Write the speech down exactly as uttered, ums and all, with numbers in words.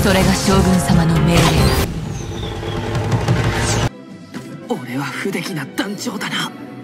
それが将軍様の命令だ。 俺は不出来な団長だな。